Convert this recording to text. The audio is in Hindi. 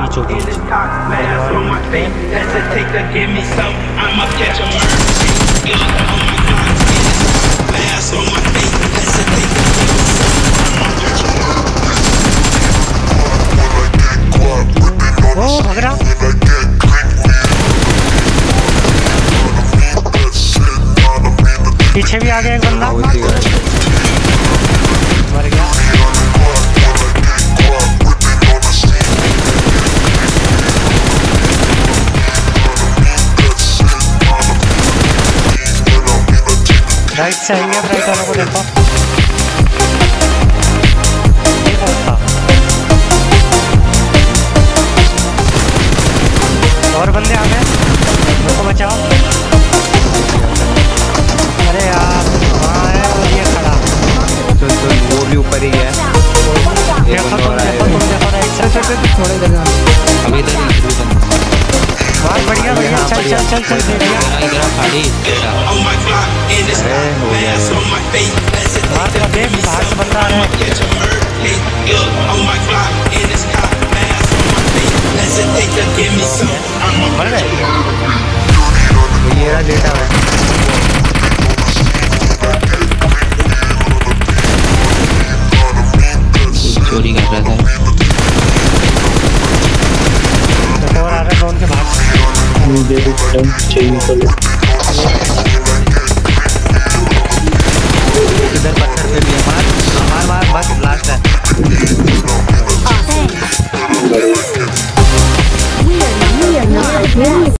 बीचों बीच। ओ भाग रहा, पीछे भी आ गया एक बंदा, मर गया। राइट से आएंगे, राइट वालों को देखो। ये कौन था? और बंदे आ गए, उनको बचाओ। अरे यार वहाँ है और ये खड़ा। तो वो भी ऊपर ही है। देखो तुम राइट से। थोड़े इधर अभी इधर बहुत बढ़िया बढ़िया, चल चल चल चल बढ़िया। इधर खाली बाहर का देख, बाहर से बंदा आ रहा है। मर गए ये रहा डेटा है। चोरी कर रहा था। और आ रहा है ड्रोन के बाहर। मुझे चाहिए।